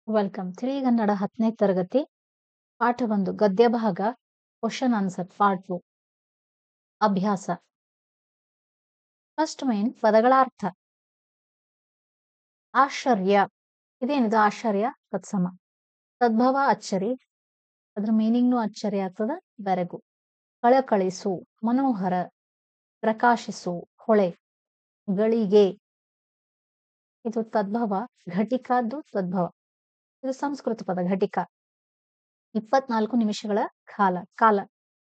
Welcome. ತಿಳಿಗನ್ನಡ 10ನೇ ತರಗತಿ ಪಾಠ 1 ಗದ್ಯ ಭಾಗ ಕ್ವಶನ್ ಆನ್ಸರ್ ಪಾರ್ಟ್ 2 ಅಭ್ಯಾಸ. ಫಸ್ಟ್ ಮೇನ್ ಪದಗಳ ಅರ್ಥ. ಆಶ್ಚರ್ಯ, ಇದೇನಿದು ಆಶ್ಚರ್ಯ ತತ್ಸಮ. ತದ್ಭವ ಅಚ್ಚರಿ, ಅದ್ರ ಮೀನಿಂಗ್ನು ಅಚ್ಚರಿ ಆಗ್ತದ, ಬೆರಗು. ಕಳಕಳಿಸು, ಮನೋಹರ, ಪ್ರಕಾಶಿಸು, ಹೊಳೆ. ಗಳಿಗೆ, ಇದು ತದ್ಭವ. ಘಟಿಕಾದ್ದು ತದ್ಭವ, ಇದು ಸಂಸ್ಕೃತ ಪದ ಘಟಿಕ. 24 ನಿಮಿಷಗಳ ಕಾಲ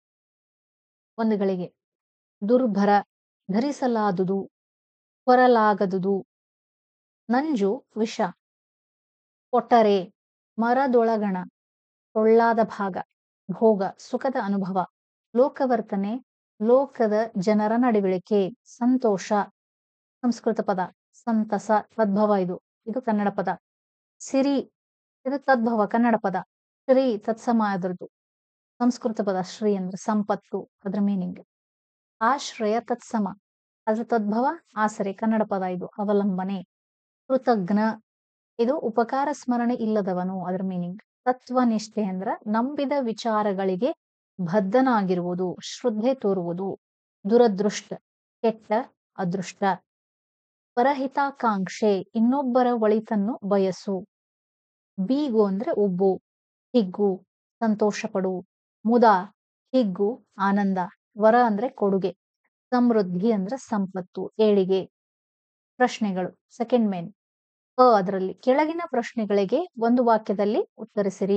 ಒಂದು ಗಳಿಗೆ. ದುರ್ಭರ, ಧರಿಸಲಾದುದು, ಹೊರಲಾಗದುದು. ನಂಜು, ವಿಷ. ಕೊಟ್ಟರೆ, ಮರದೊಳಗಣ, ಟೊಳ್ಳಾದ ಭಾಗ. ಭೋಗ, ಸುಖದ ಅನುಭವ. ಲೋಕವರ್ತನೆ, ಲೋಕದ ಜನರ ನಡವಳಿಕೆ. ಸಂತೋಷ, ಸಂಸ್ಕೃತ ಪದ. ಸಂತಸ, ತದ್ಭವ ಇದು ಕನ್ನಡ ಪದ. ಸಿರಿ, ಇದು ತದ್ಭವ ಕನ್ನಡ ಪದ. ಶ್ರೀ, ತತ್ಸಮ ಅದರದ್ದು ಸಂಸ್ಕೃತ ಪದ. ಶ್ರೀ ಅಂದ್ರೆ ಸಂಪತ್ತು, ಅದ್ರ ಮೀನಿಂಗ್. ಆಶ್ರಯ, ತತ್ಸಮ, ಅದ್ರ ತದ್ಭವ ಆಸರೆ, ಕನ್ನಡ ಪದ. ಇದು ಅವಲಂಬನೆ. ಕೃತಜ್ಞ, ಇದು ಉಪಕಾರ ಸ್ಮರಣೆ ಇಲ್ಲದವನು, ಅದ್ರ ಮೀನಿಂಗ್. ತತ್ವನಿಷ್ಠೆ ಅಂದ್ರ ನಂಬಿದ ವಿಚಾರಗಳಿಗೆ ಬದ್ಧನಾಗಿರುವುದು, ಶ್ರದ್ಧೆ ತೋರುವುದು. ದುರದೃಷ್ಟ, ಕೆಟ್ಟ, ಅದೃಷ್ಟ. ಪರಹಿತಾಕಾಂಕ್ಷೆ, ಇನ್ನೊಬ್ಬರ ಒಳಿತನ್ನು ಬಯಸು. ಬೀಗು ಅಂದ್ರೆ ಉಬ್ಬು, ಹಿಗ್ಗು, ಸಂತೋಷ ಪಡು. ಮುದ, ಹಿಗ್ಗು, ಆನಂದ. ವರ ಅಂದ್ರೆ ಕೊಡುಗೆ. ಸಮೃದ್ಧಿ ಅಂದ್ರೆ ಸಂಪತ್ತು, ಏಳಿಗೆ. ಪ್ರಶ್ನೆಗಳು. ಸೆಕೆಂಡ್ ಮೇನ್ ಅದರಲ್ಲಿ ಕೆಳಗಿನ ಪ್ರಶ್ನೆಗಳಿಗೆ ಒಂದು ವಾಕ್ಯದಲ್ಲಿ ಉತ್ತರಿಸಿರಿ.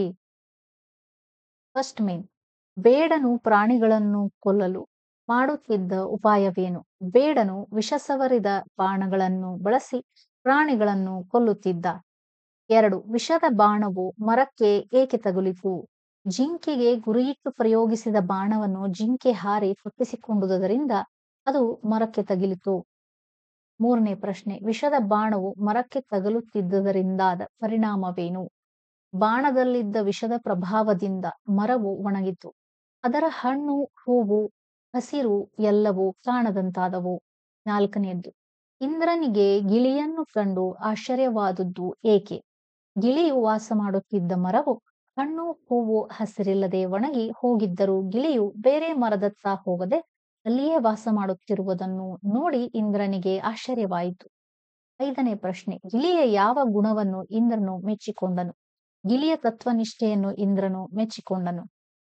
ಫಸ್ಟ್ ಮೇನ್, ಬೇಡನು ಪ್ರಾಣಿಗಳನ್ನು ಕೊಲ್ಲಲು ಮಾಡುತ್ತಿದ್ದ ಉಪಾಯವೇನು? ಬೇಡನು ವಿಷಸವರಿದ ಬಾಣಗಳನ್ನು ಬಳಸಿ ಪ್ರಾಣಿಗಳನ್ನು ಕೊಲ್ಲುತ್ತಿದ್ದ. 2, ವಿಷದ ಬಾಣವು ಮರಕ್ಕೆ ಏಕೆ ತಗುಲಿತು? ಜಿಂಕೆಗೆ ಗುರಿಯಿಟ್ಟು ಪ್ರಯೋಗಿಸಿದ ಬಾಣವನ್ನು ಜಿಂಕೆ ಹಾರಿ ತಪ್ಪಿಸಿಕೊಂಡುದರಿಂದ ಅದು ಮರಕ್ಕೆ ತಗುಲಿತು. 3ನೇ ಪ್ರಶ್ನೆ, ವಿಷದ ಬಾಣವು ಮರಕ್ಕೆ ತಗುಲುತ್ತಿದ್ದುದರಿಂದಾದ ಪರಿಣಾಮವೇನು? ಬಾಣದಲ್ಲಿದ್ದ ವಿಷದ ಪ್ರಭಾವದಿಂದ ಮರವು ಒಣಗಿತು. ಅದರ ಹಣ್ಣು, ಹೂವು, ಹಸಿರು ಎಲ್ಲವೂ ಕಾಣದಂತಾದವು. 4ನೇದ್ದು, ಇಂದ್ರನಿಗೆ ಗಿಳಿಯನ್ನು ಕಂಡು ಆಶ್ಚರ್ಯವಾದದ್ದು ಏಕೆ? ಗಿಳಿಯು ವಾಸ ಮಾಡುತ್ತಿದ್ದ ಮರವು ಹಣ್ಣು, ಹೂವು, ಹಸಿರಿಲ್ಲದೆ ಒಣಗಿ ಹೋಗಿದ್ದರೂ ಗಿಳಿಯು ಬೇರೆ ಮರದತ್ತ ಹೋಗದೆ ಅಲ್ಲಿಯೇ ವಾಸ ಮಾಡುತ್ತಿರುವುದನ್ನು ನೋಡಿ ಇಂದ್ರನಿಗೆ ಆಶ್ಚರ್ಯವಾಯಿತು. 5ನೇ ಪ್ರಶ್ನೆ, ಗಿಳಿಯ ಯಾವ ಗುಣವನ್ನು ಇಂದ್ರನು ಮೆಚ್ಚಿಕೊಂಡನು? ಗಿಳಿಯ ತತ್ವನಿಷ್ಠೆಯನ್ನು ಇಂದ್ರನು ಮೆಚ್ಚಿಕೊಂಡನು.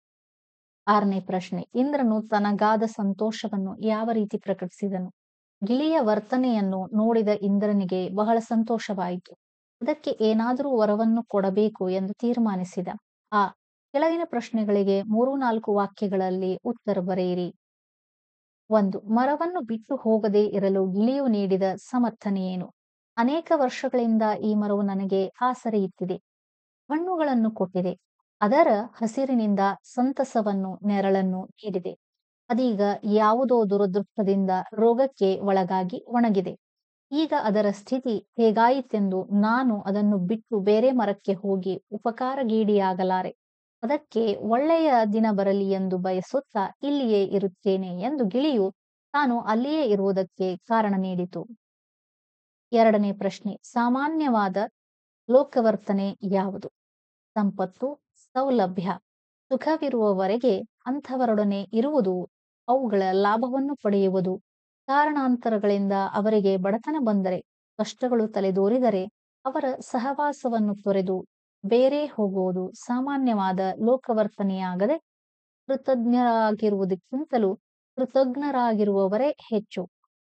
6ನೇ ಪ್ರಶ್ನೆ, ಇಂದ್ರನು ತನಗಾದ ಸಂತೋಷವನ್ನು ಯಾವ ರೀತಿ ಪ್ರಕಟಿಸಿದನು? ಗಿಳಿಯ ವರ್ತನೆಯನ್ನು ನೋಡಿದ ಇಂದ್ರನಿಗೆ ಬಹಳ ಸಂತೋಷವಾಯಿತು. ಅದಕ್ಕೆ ಏನಾದರೂ ವರವನ್ನು ಕೊಡಬೇಕು ಎಂದು ತೀರ್ಮಾನಿಸಿದ. ಕೆಳಗಿನ ಪ್ರಶ್ನೆಗಳಿಗೆ 3-4 ವಾಕ್ಯಗಳಲ್ಲಿ ಉತ್ತರ ಬರೆಯಿರಿ. 1, ಮರವನ್ನು ಬಿಟ್ಟು ಹೋಗದೆ ಇರಲು ಗಿಳಿಯು ನೀಡಿದ ಸಮರ್ಥನೆಯೇನು? ಅನೇಕ ವರ್ಷಗಳಿಂದ ಈ ಮರವು ನನಗೆ ಆಸರೆ ಇತ್ತಿದೆ, ಹಣ್ಣುಗಳನ್ನು ಕೊಟ್ಟಿದೆ, ಅದರ ಹಸಿರಿನಿಂದ ಸಂತಸವನ್ನು, ನೆರಳನ್ನು ನೀಡಿದೆ. ಅದೀಗ ಯಾವುದೋ ದುರದೃಷ್ಟದಿಂದ ರೋಗಕ್ಕೆ ಒಳಗಾಗಿ ಒಣಗಿದೆ. ಈಗ ಅದರ ಸ್ಥಿತಿ ಹೇಗಾಯಿತೆಂದು ನಾನು ಅದನ್ನು ಬಿಟ್ಟು ಬೇರೆ ಮರಕ್ಕೆ ಹೋಗಿ ಉಪಕಾರಗೀಡಿಯಾಗಲಾರೆ. ಅದಕ್ಕೆ ಒಳ್ಳೆಯ ದಿನ ಬರಲಿ ಎಂದು ಬಯಸುತ್ತಾ ಇಲ್ಲಿಯೇ ಇರುತ್ತೇನೆ ಎಂದು ಗಿಳಿಯು ತಾನು ಅಲ್ಲಿಯೇ ಇರುವುದಕ್ಕೆ ಕಾರಣ ನೀಡಿತು. 2ನೇ ಪ್ರಶ್ನೆ, ಸಾಮಾನ್ಯವಾದ ಲೋಕವರ್ತನೆ ಯಾವುದು? ಸಂಪತ್ತು, ಸೌಲಭ್ಯ, ಸುಖವಿರುವವರೆಗೆ ಅಂಥವರೊಡನೆ ಇರುವುದು, ಅವುಗಳ ಲಾಭವನ್ನು ಪಡೆಯುವುದು. ಕಾರಣಾಂತರಗಳಿಂದ ಅವರಿಗೆ ಬಡತನ ಬಂದರೆ, ಕಷ್ಟಗಳು ತಲೆದೋರಿದರೆ ಅವರ ಸಹವಾಸವನ್ನು ತೊರೆದು ಬೇರೆ ಹೋಗುವುದು ಸಾಮಾನ್ಯವಾದ ಲೋಕವರ್ತನೆಯಾಗದೆ ಕೃತಜ್ಞರಾಗಿರುವುದಕ್ಕಿಂತಲೂ ಕೃತಜ್ಞರಾಗಿರುವವರೇ ಹೆಚ್ಚು.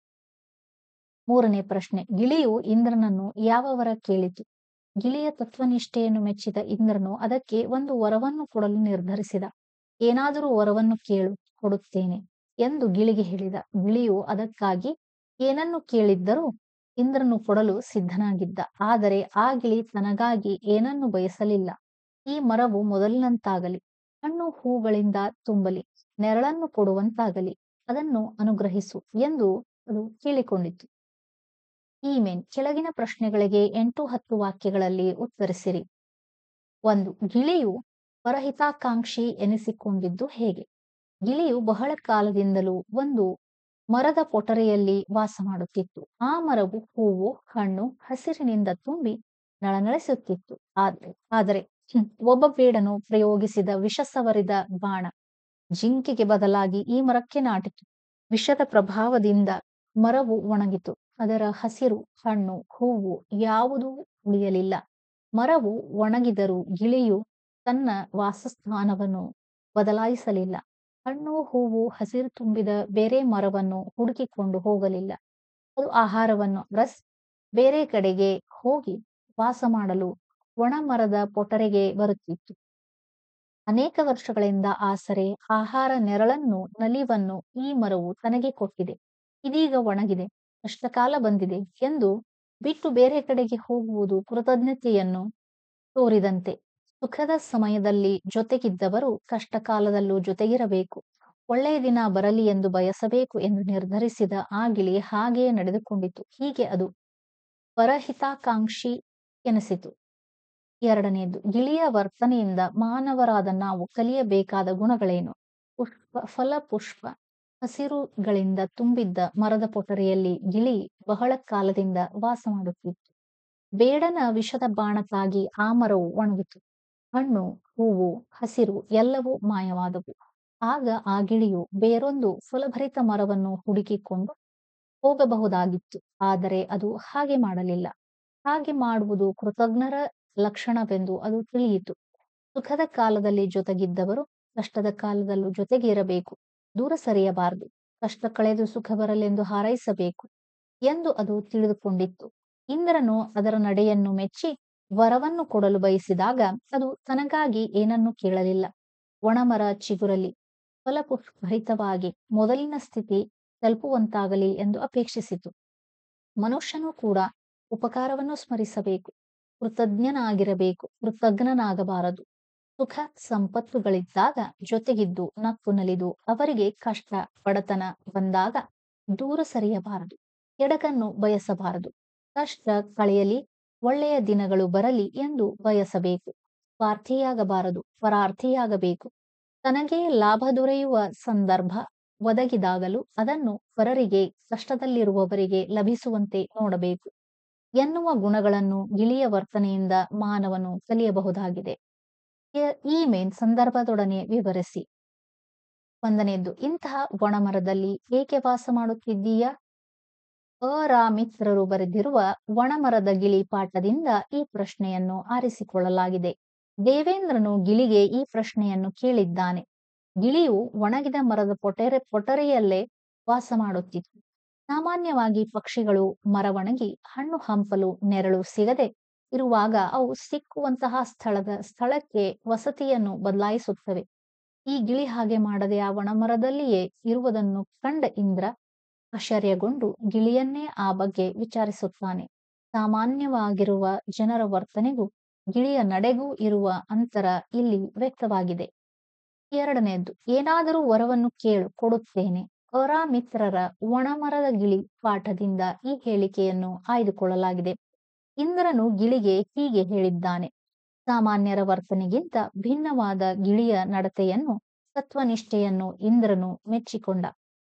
3ನೇ ಪ್ರಶ್ನೆ, ಗಿಳಿಯು ಇಂದ್ರನನ್ನು ಯಾವ ವರ ಕೇಳಿತು? ಗಿಳಿಯ ತತ್ವನಿಷ್ಠೆಯನ್ನು ಮೆಚ್ಚಿದ ಇಂದ್ರನು ಅದಕ್ಕೆ ಒಂದು ವರವನ್ನು ಕೊಡಲು ನಿರ್ಧರಿಸಿದ. ಏನಾದರೂ ವರವನ್ನು ಕೇಳು, ಕೊಡುತ್ತೇನೆ ಎಂದು ಗಿಳಿಗೆ ಹೇಳಿದ. ಗಿಳಿಯು ಅದಕ್ಕಾಗಿ ಏನನ್ನು ಕೇಳಿದ್ದರೂ ಇಂದ್ರನು ಕೊಡಲು ಸಿದ್ಧನಾಗಿದ್ದ. ಆದರೆ ಆ ಗಿಳಿ ತನಗಾಗಿ ಏನನ್ನು ಬಯಸಲಿಲ್ಲ. ಈ ಮರವು ಮೊದಲಿನಂತಾಗಲಿ, ಹಣ್ಣು ಹೂಗಳಿಂದ ತುಂಬಲಿ, ನೆರಳನ್ನು ಕೊಡುವಂತಾಗಲಿ, ಅದನ್ನು ಅನುಗ್ರಹಿಸು ಎಂದು ಅದು ಕೇಳಿಕೊಂಡಿತು. ಮೇನ್ ಕೆಳಗಿನ ಪ್ರಶ್ನೆಗಳಿಗೆ 8-10 ವಾಕ್ಯಗಳಲ್ಲಿ ಉತ್ತರಿಸಿರಿ. 1, ಗಿಳಿಯು ಪರಹಿತಾಕಾಂಕ್ಷಿ ಎನಿಸಿಕೊಂಡಿದ್ದು ಹೇಗೆ? ಗಿಳಿಯು ಬಹಳ ಕಾಲದಿಂದಲೂ ಒಂದು ಮರದ ಪೊಟರೆಯಲ್ಲಿ ವಾಸ ಮಾಡುತ್ತಿತ್ತು. ಆ ಮರವು ಹೂವು, ಹಣ್ಣು, ಹಸಿರಿನಿಂದ ತುಂಬಿ ನಳನಳಿಸುತ್ತಿತ್ತು. ಆದರೆ ಒಬ್ಬ ಬೇಡನು ಪ್ರಯೋಗಿಸಿದ ವಿಷ ಸವರಿದ ಬಾಣ ಜಿಂಕೆಗೆ ಬದಲಾಗಿ ಈ ಮರಕ್ಕೆ ನಾಟಿತು. ವಿಷದ ಪ್ರಭಾವದಿಂದ ಮರವು ಒಣಗಿತು. ಅದರ ಹಸಿರು, ಹಣ್ಣು, ಹೂವು ಯಾವುದೂ ಉಳಿಯಲಿಲ್ಲ. ಮರವು ಒಣಗಿದರೂ ಗಿಳಿಯು ತನ್ನ ವಾಸಸ್ಥಾನವನ್ನು ಬದಲಾಯಿಸಲಿಲ್ಲ. ಹಣ್ಣು, ಹೂವು, ಹಸಿರು ತುಂಬಿದ ಬೇರೆ ಮರವನ್ನು ಹುಡುಕಿಕೊಂಡು ಹೋಗಲಿಲ್ಲ. ಅದು ಆಹಾರವನ್ನು ಬೇರೆ ಕಡೆಗೆ ಹೋಗಿ ವಾಸ ಮಾಡಲು ಒಣ ಮರದ ಪೊಟರೆಗೆ ಬರುತ್ತಿತ್ತು. ಅನೇಕ ವರ್ಷಗಳಿಂದ ಆಸರೆ, ಆಹಾರ, ನೆರಳನ್ನು, ನಲಿವನ್ನು ಈ ಮರವು ತನಗೆ ಕೊಟ್ಟಿದೆ. ಇದೀಗ ಒಣಗಿದೆ, ಕಷ್ಟಕಾಲ ಬಂದಿದೆ ಎಂದು ಬಿಟ್ಟು ಬೇರೆ ಕಡೆಗೆ ಹೋಗುವುದು ಕೃತಜ್ಞತೆಯನ್ನು ತೋರಿದಂತೆ. ಸುಖದ ಸಮಯದಲ್ಲಿ ಜೊತೆಗಿದ್ದವರು ಕಷ್ಟಕಾಲದಲ್ಲೂ ಜೊತೆಗಿರಬೇಕು. ಒಳ್ಳೆಯ ದಿನ ಬರಲಿ ಎಂದು ಬಯಸಬೇಕು ಎಂದು ನಿರ್ಧರಿಸಿದ ಆ ಗಿಳಿ ಹಾಗೆಯೇ ನಡೆದುಕೊಂಡಿತು. ಹೀಗೆ ಅದು ಪರಹಿತಾಕಾಂಕ್ಷಿ ಎನಿಸಿತು. ಎರಡನೆಯದು, ಗಿಳಿಯ ವರ್ತನೆಯಿಂದ ಮಾನವರಾದ ನಾವು ಕಲಿಯಬೇಕಾದ ಗುಣಗಳೇನು? ಫಲ, ಪುಷ್ಪ, ಹಸಿರುಗಳಿಂದ ತುಂಬಿದ್ದ ಮರದ ಪೊಟರೆಯಲ್ಲಿ ಗಿಳಿ ಬಹಳ ಕಾಲದಿಂದ ವಾಸ ಮಾಡುತ್ತಿತ್ತು. ಬೇಡನ ವಿಷದ ಬಾಣ ತಾಗಿ ಆ ಮರವು ಒಣಗಿತು. ಹಣ್ಣು, ಹೂವು, ಹಸಿರು ಎಲ್ಲವೂ ಮಾಯವಾದವು. ಆಗ ಆ ಗಿಳಿಯು ಬೇರೊಂದು ಫಲಭರಿತ ಮರವನ್ನು ಹುಡುಕಿಕೊಂಡು ಹೋಗಬಹುದಾಗಿತ್ತು. ಆದರೆ ಅದು ಹಾಗೆ ಮಾಡಲಿಲ್ಲ. ಹಾಗೆ ಮಾಡುವುದು ಕೃತಜ್ಞರ ಲಕ್ಷಣವೆಂದು ಅದು ತಿಳಿಯಿತು. ಸುಖದ ಕಾಲದಲ್ಲಿ ಜೊತೆಗಿದ್ದವರು ಕಷ್ಟದ ಕಾಲದಲ್ಲೂ ಜೊತೆಗೆ ಇರಬೇಕು. ದೂರ ಸರಿಯಬಾರದು. ಕಷ್ಟ ಕಳೆದು ಸುಖ ಬರಲೆಂದು ಹಾರೈಸಬೇಕು ಎಂದು ಅದು ತಿಳಿದುಕೊಂಡಿತ್ತು. ಇಂದ್ರನು ಅದರ ನಡೆಯನ್ನು ಮೆಚ್ಚಿ ವರವನ್ನು ಕೊಡಲು ಬಯಸಿದಾಗ ಅದು ತನಗಾಗಿ ಏನನ್ನೂ ಕೇಳಲಿಲ್ಲ. ಒಣಮರ ಚಿಗುರಲಿ, ಫಲಪುಷ್ಪಭರಿತವಾಗಿ ಮೊದಲಿನ ಸ್ಥಿತಿ ತಲುಪುವಂತಾಗಲಿ ಎಂದು ಅಪೇಕ್ಷಿಸಿತು. ಮನುಷ್ಯನೂ ಕೂಡ ಉಪಕಾರವನ್ನು ಸ್ಮರಿಸಬೇಕು, ಕೃತಜ್ಞನಾಗಿರಬೇಕು, ಕೃತಜ್ಞನಾಗಬಾರದು. ಸುಖ ಸಂಪತ್ತುಗಳಿದ್ದಾಗ ಜೊತೆಗಿದ್ದು ನಕ್ಕು ನಲಿದು ಅವರಿಗೆ ಕಷ್ಟ ಬಡತನ ಬಂದಾಗ ದೂರ ಸರಿಯಬಾರದು. ಕೆಡಕನ್ನು ಬಯಸಬಾರದು. ಕಷ್ಟ ಕಳೆಯಲಿ, ಒಳ್ಳೆಯ ದಿನಗಳು ಬರಲಿ ಎಂದು ಬಯಸಬೇಕು. ಸ್ವಾರ್ಥಿಯಾಗಬಾರದು, ಪರಾರ್ಥಿಯಾಗಬೇಕು. ತನಗೆ ಲಾಭ ದೊರೆಯುವ ಸಂದರ್ಭ ಒದಗಿದಾಗಲೂ ಅದನ್ನು ಪರರಿಗೆ, ಕಷ್ಟದಲ್ಲಿರುವವರಿಗೆ ಲಭಿಸುವಂತೆ ನೋಡಬೇಕು ಎನ್ನುವ ಗುಣಗಳನ್ನು ಗಿಳಿಯ ವರ್ತನೆಯಿಂದ ಮಾನವನು ಕಲಿಯಬಹುದಾಗಿದೆ. ಈ ಮೇನ್ ಸಂದರ್ಭದೊಡನೆ ವಿವರಿಸಿ. ಒಂದನೆಯದ್ದು, ಇಂತಹ ಒಣಮರದಲ್ಲಿ ಏಕೆ ವಾಸ ಮಾಡುತ್ತಿದ್ದೀಯಾ? ಅರಾಮಿತ್ರರು ಬರೆದಿರುವ ಒಣಮರದ ಗಿಳಿ ಪಾಠದಿಂದ ಈ ಪ್ರಶ್ನೆಯನ್ನು ಆರಿಸಿಕೊಳ್ಳಲಾಗಿದೆ. ದೇವೇಂದ್ರನು ಗಿಳಿಗೆ ಈ ಪ್ರಶ್ನೆಯನ್ನು ಕೇಳಿದ್ದಾನೆ. ಗಿಳಿಯು ಒಣಗಿದ ಮರದ ಪೊಟರೆಯಲ್ಲೇ ವಾಸ ಮಾಡುತ್ತಿತ್ತು. ಸಾಮಾನ್ಯವಾಗಿ ಪಕ್ಷಿಗಳು ಮರ ಒಣಗಿ ಹಣ್ಣು ಹಂಪಲು ನೆರಳು ಸಿಗದೆ ಇರುವಾಗ ಅವು ಸಿಕ್ಕುವಂತಹ ಸ್ಥಳಕ್ಕೆ ವಸತಿಯನ್ನು ಬದಲಾಯಿಸುತ್ತವೆ. ಈ ಗಿಳಿ ಹಾಗೆ ಮಾಡದೆ ಆ ಒಣಮರದಲ್ಲಿಯೇ ಇರುವುದನ್ನು ಕಂಡ ಇಂದ್ರ ಆಶ್ಚರ್ಯಗೊಂಡು ಗಿಳಿಯನ್ನೇ ಆ ಬಗ್ಗೆ ವಿಚಾರಿಸುತ್ತಾನೆ. ಸಾಮಾನ್ಯವಾಗಿರುವ ಜನರ ವರ್ತನೆಗೂ ಗಿಳಿಯ ನಡೆಗೂ ಇರುವ ಅಂತರ ಇಲ್ಲಿ ವ್ಯಕ್ತವಾಗಿದೆ. ಎರಡನೆಯದ್ದು, ಏನಾದರೂ ವರವನ್ನು ಕೇಳು, ಕೊಡುತ್ತೇನೆ. ಅರಾಮಿತ್ರರ ಒಣಮರದ ಗಿಳಿ ಪಾಠದಿಂದ ಈ ಹೇಳಿಕೆಯನ್ನು ಆಯ್ದುಕೊಳ್ಳಲಾಗಿದೆ. ಇಂದ್ರನು ಗಿಳಿಗೆ ಹೀಗೆ ಹೇಳಿದ್ದಾನೆ. ಸಾಮಾನ್ಯರ ವರ್ತನೆಗಿಂತ ಭಿನ್ನವಾದ ಗಿಳಿಯ ನಡತೆಯನ್ನು, ತತ್ವನಿಷ್ಠೆಯನ್ನು ಇಂದ್ರನು ಮೆಚ್ಚಿಕೊಂಡ.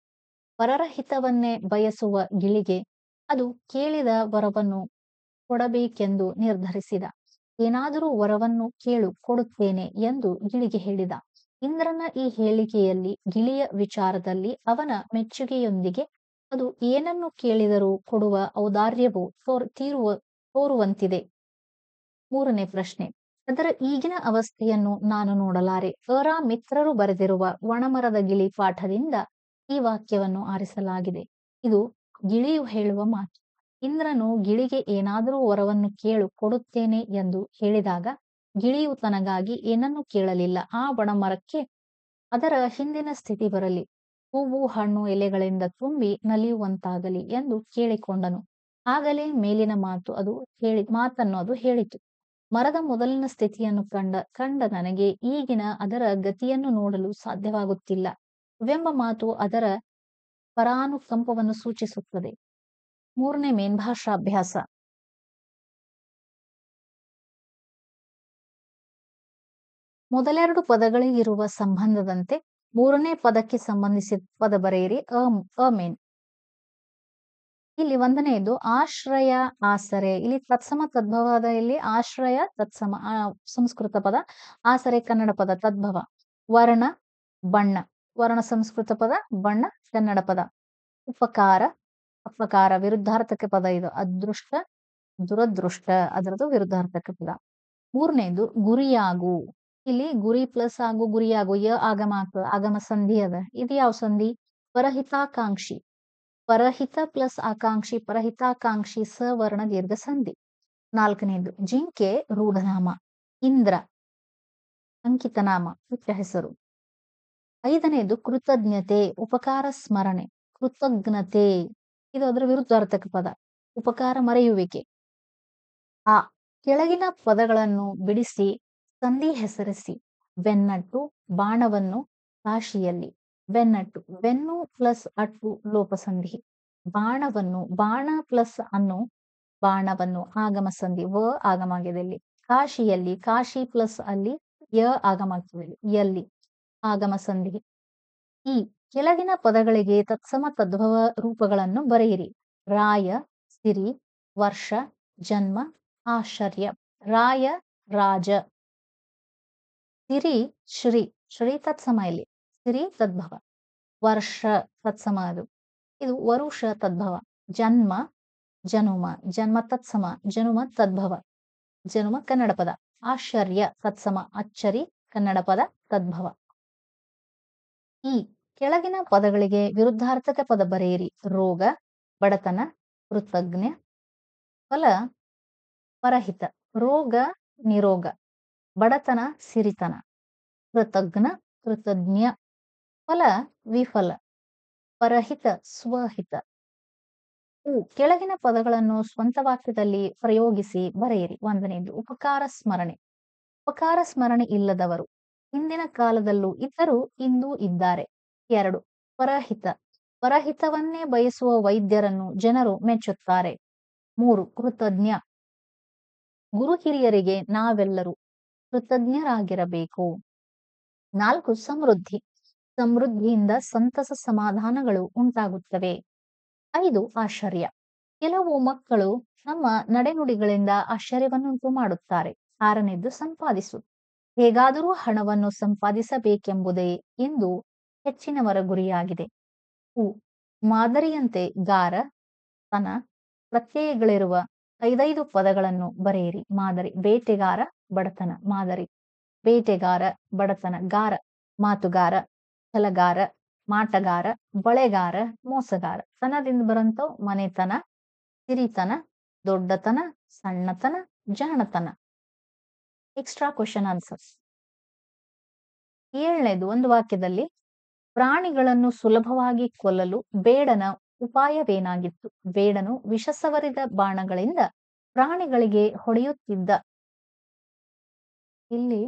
ಪರರ ಹಿತವನ್ನೇ ಬಯಸುವ ಗಿಳಿಗೆ ಅದು ಕೇಳಿದ ವರವನ್ನು ಕೊಡಬೇಕೆಂದು ನಿರ್ಧರಿಸಿದ. ಏನಾದರೂ ವರವನ್ನು ಕೇಳು, ಕೊಡುತ್ತೇನೆ ಎಂದು ಗಿಳಿಗೆ ಹೇಳಿದ. ಇಂದ್ರನ ಈ ಹೇಳಿಕೆಯಲ್ಲಿ ಗಿಳಿಯ ವಿಚಾರದಲ್ಲಿ ಅವನ ಮೆಚ್ಚುಗೆಯೊಂದಿಗೆ ಅದು ಏನನ್ನು ಕೇಳಿದರೂ ಕೊಡುವ ಔದಾರ್ಯವು ತೋರುವಂತಿದೆ. ಮೂರನೇ ಪ್ರಶ್ನೆ, ಅದರ ಈಗಿನ ಅವಸ್ಥೆಯನ್ನು ನಾನು ನೋಡಲಾರೆ. ಅರಾಮಿತ್ರರು ಬರೆದಿರುವ ಒಣಮರದ ಗಿಳಿ ಪಾಠದಿಂದ ಈ ವಾಕ್ಯವನ್ನು ಆರಿಸಲಾಗಿದೆ. ಇದು ಗಿಳಿಯು ಹೇಳುವ ಮಾತು. ಇಂದ್ರನು ಗಿಳಿಗೆ ಏನಾದರೂ ವರವನ್ನು ಕೇಳು, ಕೊಡುತ್ತೇನೆ ಎಂದು ಹೇಳಿದಾಗ ಗಿಳಿಯು ತನಗಾಗಿ ಏನನ್ನೂ ಕೇಳಲಿಲ್ಲ. ಆ ಒಣಮರಕ್ಕೆ ಅದರ ಹಿಂದಿನ ಸ್ಥಿತಿ ಬರಲಿ, ಹೂವು ಹಣ್ಣು ಎಲೆಗಳಿಂದ ತುಂಬಿ ನಲಿಯುವಂತಾಗಲಿ ಎಂದು ಕೇಳಿಕೊಂಡನು. ಆಗಲೇ ಮೇಲಿನ ಮಾತನ್ನು ಅದು ಹೇಳಿತು. ಮರದ ಮೊದಲಿನ ಸ್ಥಿತಿಯನ್ನು ಕಂಡ ನನಗೆ ಈಗಿನ ಅದರ ಗತಿಯನ್ನು ನೋಡಲು ಸಾಧ್ಯವಾಗುತ್ತಿಲ್ಲ ವೆಂಬ ಮಾತು ಅದರ ಪರಾನುಕಂಪವನ್ನು ಸೂಚಿಸುತ್ತದೆ. ಮೂರನೇ ಮೇನ್ ಭಾಷಾಭ್ಯಾಸ. ಮೊದಲೆರಡು ಪದಗಳಿಗಿರುವ ಸಂಬಂಧದಂತೆ ಮೂರನೇ ಪದಕ್ಕೆ ಸಂಬಂಧಿಸಿದ ಪದ ಬರೆಯಿರಿ. ಅಮೇನ್. ಇಲ್ಲಿ ಒಂದನೆಯದು ಆಶ್ರಯ, ಆಸರೆ. ಇಲ್ಲಿ ತತ್ಸಮ ತದ್ಭವದ ಇಲ್ಲಿ ಆಶ್ರಯ ತತ್ಸಮ ಸಂಸ್ಕೃತ ಪದ, ಆಸರೆ ಕನ್ನಡ ಪದ ತದ್ಭವ. ವರ್ಣ, ಬಣ್ಣ. ವರ್ಣ ಸಂಸ್ಕೃತ ಪದ, ಬಣ್ಣ ಕನ್ನಡ ಪದ. ಉಪಕಾರ, ಅಪಕಾರ ವಿರುದ್ಧಾರ್ಥಕ ಪದ ಇದು. ಅದೃಷ್ಟ, ದುರದೃಷ್ಟ ಅದರದ್ದು ವಿರುದ್ಧಾರ್ಥಕ ಪದ. ಮೂರನೇದು ಗುರಿಯಾಗು. ಇಲ್ಲಿ ಗುರಿ ಪ್ಲಸ್ ಆಗು ಗುರಿಯಾಗು ಆಗಮ ಸಂಧಿ ಅದ. ಇದು ಯಾವ ಸಂಧಿ? ಪರಹಿತಾಕಾಂಕ್ಷಿ. ಪರಹಿತ ಪ್ಲಸ್ ಆಕಾಂಕ್ಷಿ, ಪರಹಿತಾಕಾಂಕ್ಷಿ ಸವರ್ಣ ದೀರ್ಘ ಸಂಧಿ. ನಾಲ್ಕನೇದು ಜಿಂಕೆ ರೂಢನಾಮ. ಇಂದ್ರ ಅಂಕಿತನಾಮ ಮುಖ್ಯ ಹೆಸರು. ಐದನೇದು ಕೃತಜ್ಞತೆ, ಉಪಕಾರ ಸ್ಮರಣೆ. ಕೃತಜ್ಞತೆ ಇದು ಅದರ ವಿರುದ್ಧಾರ್ಥಕ ಪದ, ಉಪಕಾರ ಮರೆಯುವಿಕೆ. ಆ ಕೆಳಗಿನ ಪದಗಳನ್ನು ಬಿಡಿಸಿ ಸಂಧಿ ಹೆಸರಿಸಿ. ಬೆನ್ನಟ್ಟು, ಬಾಣವನ್ನು ಕಾಶಿಯಲ್ಲಿ. ಬೆನ್ನಟ್ಟು, ಬೆನ್ನು ಪ್ಲಸ್ ಅಟ್ಟು ಲೋಪಸಂಧಿ. ಬಾಣವನ್ನು, ಬಾಣ ಪ್ಲಸ್ ಅನ್ನು, ಬಾಣವನ್ನು ಆಗಮ ಸಂಧಿ. ವ ಆಗಮ ಆಗಿದೆ ಇಲ್ಲಿ. ಕಾಶಿಯಲ್ಲಿ, ಕಾಶಿ ಪ್ಲಸ್ ಅಲ್ಲಿ ಯ ಆಗಮ ಆಗ್ತದೆ ಎಲ್ಲಿ ಆಗಮ ಸಂಧಿ. ಈ ಕೆಳಗಿನ ಪದಗಳಿಗೆ ತತ್ಸಮ ತದ್ಭವ ರೂಪಗಳನ್ನು ಬರೆಯಿರಿ. ರಾಯ, ಸಿರಿ, ವರ್ಷ, ಜನ್ಮ, ಆಶ್ಚರ್ಯ. ರಾಯ, ರಾಜ. ಸಿರಿ, ಶ್ರೀ. ಶ್ರೀ ತತ್ಸಮ ಇಲ್ಲಿ. ಸಿರಿ ತದ್ಭವ. ವರ್ಷ ತತ್ಸಮ ಅದು, ಇದು ವರುಷ ತದ್ಭವ. ಜನ್ಮ, ಜನುಮ. ಜನ್ಮ ತತ್ಸಮ, ಜನುಮ ತದ್ಭವ. ಜನುಮ ಕನ್ನಡ ಪದ. ಆಶ್ಚರ್ಯ ತತ್ಸಮ, ಅಚ್ಚರಿ ಕನ್ನಡ ಪದ ತದ್ಭವ. ಈ ಕೆಳಗಿನ ಪದಗಳಿಗೆ ವಿರುದ್ಧಾರ್ಥಕ ಪದ ಬರೆಯಿರಿ. ರೋಗ, ಬಡತನ, ಕೃತಜ್ಞ. ಫಲ, ಪರಹಿತ. ರೋಗ, ನಿರೋಗ. ಬಡತನ, ಸಿರಿತನ. ಕೃತಜ್ಞ, ಕೃತಜ್ಞ. ಫಲ, ವಿಫಲ. ಪರಹಿತ, ಸ್ವಹಿತ. ಕೆಳಗಿನ ಪದಗಳನ್ನು ಸ್ವಂತ ವಾಕ್ಯದಲ್ಲಿ ಪ್ರಯೋಗಿಸಿ ಬರೆಯಿರಿ. ಒಂದನೇದು ಉಪಕಾರ ಸ್ಮರಣೆ. ಉಪಕಾರ ಸ್ಮರಣೆ ಇಲ್ಲದವರು ಹಿಂದಿನ ಕಾಲದಲ್ಲೂ ಇದ್ದರು, ಇಂದೂ ಇದ್ದಾರೆ. 2 ಪರಹಿತ. ಪರಹಿತವನ್ನೇ ಬಯಸುವ ವೈದ್ಯರನ್ನು ಜನರು ಮೆಚ್ಚುತ್ತಾರೆ. 3 ಕೃತಜ್ಞ. ಗುರು ಹಿರಿಯರಿಗೆ ನಾವೆಲ್ಲರೂ ಕೃತಜ್ಞರಾಗಿರಬೇಕು. 4 ಸಮೃದ್ಧಿ. ಸಮೃದ್ಧಿಯಿಂದ ಸಂತಸ ಸಮಾಧಾನಗಳು ಉಂಟಾಗುತ್ತವೆ. 5 ಆಶ್ಚರ್ಯ. ಕೆಲವು ಮಕ್ಕಳು ನಮ್ಮ ನಡೆನುಡಿಗಳಿಂದ ಆಶ್ಚರ್ಯವನ್ನುಂಟು ಮಾಡುತ್ತಾರೆ. 6ನೇದು ಸಂಪಾದಿಸು. ಹೇಗಾದರೂ ಹಣವನ್ನು ಸಂಪಾದಿಸಬೇಕೆಂಬುದೇ ಇಂದು ಹೆಚ್ಚಿನವರ ಗುರಿಯಾಗಿದೆ. ಮಾದರಿಯಂತೆ ಗಾರ, ತನ ಪ್ರತ್ಯಯಗಳಿರುವ 5 ಪದಗಳನ್ನು ಬರೆಯಿರಿ. ಮಾದರಿ, ಬೇಟೆಗಾರ, ಬಡತನ. ಮಾದರಿ, ಬೇಟೆಗಾರ, ಬಡತನ. ಗಾರ, ಮಾತುಗಾರ, ಛಲಗಾರ, ಮಾಟಗಾರ, ಬಳೆಗಾರ, ಮೋಸಗಾರ. ತನದಿಂದ ಬರಂತವ್ ಮನೆತನ, ಸಿರಿತನ, ದೊಡ್ಡತನ, ಸಣ್ಣತನ, ಜಾಣತನ. Extra question answers. 7ನೇದು ಒಂದು ವಾಕ್ಯದಲ್ಲಿ ಪ್ರಾಣಿಗಳನ್ನು ಸುಲಭವಾಗಿ ಕೊಲ್ಲಲು ಬೇಡನ ಉಪಾಯವೇನಾಗಿತ್ತು? ಬೇಡನು ವಿಷಸವರಿದ ಬಾಣಗಳಿಂದ ಪ್ರಾಣಿಗಳಿಗೆ ಹೊಡೆಯುತ್ತಿದ್ದ. ಇಲ್ಲಿ